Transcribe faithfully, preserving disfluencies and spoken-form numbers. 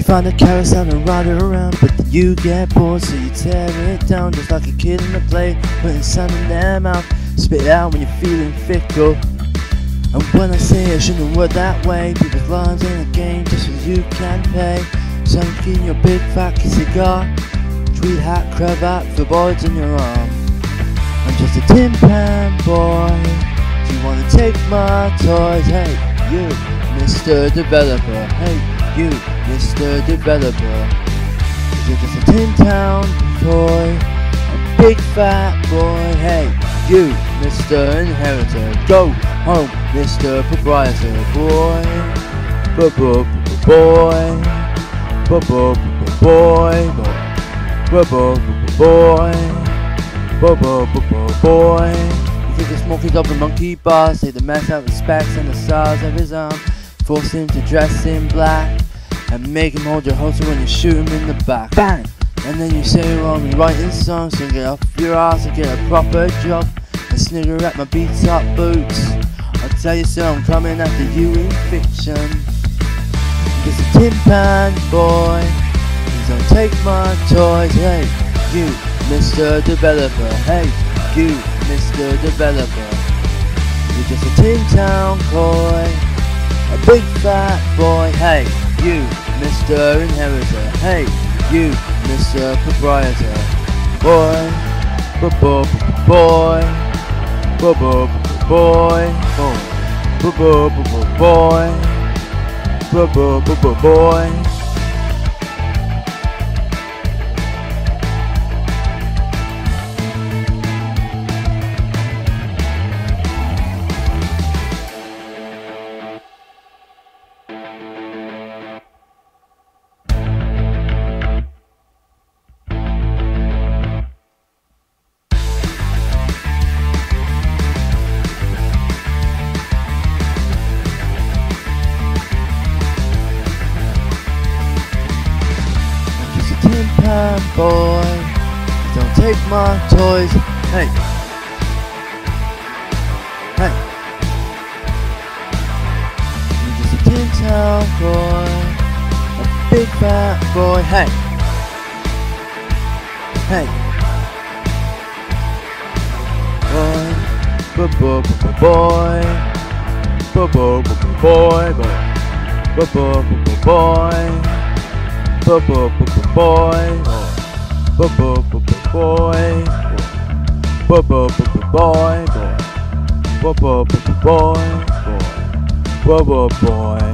find a carousel and ride it around, but then you get bored, so you tear it down just like a kid in the play, putting sand in their mouth. Spit it out when you're feeling fickle. And when I say it shouldn't work that way, people's lives ain't a game just so you can pay. Sunken your big fat cigar, tweed hat, cravat, for boys in your arm. I'm just a tin pan boy. Do you wanna take my toys? Hey, you, Mister Developer. Hey, you, Mister Developer. You're just a tin town toy, a big fat boy. Hey, you, Mister Inheritor. Go home, Mister Proprietor. Boy, boy, boy, boy, boy, boy, boy, boy, boy, boy, boy. You think the smoky dog and monkey bars, take the mess out of the specs and the size of his arm, force him to dress in black, and make him hold your holster when you shoot him in the back. Bang! And then you say you're wrong, you writing songs, so get off your ass and get a proper job, and snigger at my beats up boots. I'll tell you so, I'm coming after you in fiction. Just a tin pan boy, please don't take my toys. Hey, you, Mister Developer. Hey, you, Mister Developer. You're just a tin town boy, a big fat boy. Hey, you, Mister Inheritor. Hey, you, Mister Proprietor. Boy, boy, boy, boy, boy, boy, boy, boy, boy, boy. Boy, boy, boy, boy, boy. Tin pan boy, don't take my toys. Hey, hey, you're just a tin town boy, a big fat boy. Hey, hey, boy, boy, boy, boy, boy, boy, boy, boy, boy, boy, boy. Boy, boy, boy, boy, boy, boy, boy, boy, boy, boy, boy, boy, boy, boy, boy, boy, boy, boy, boy, boy.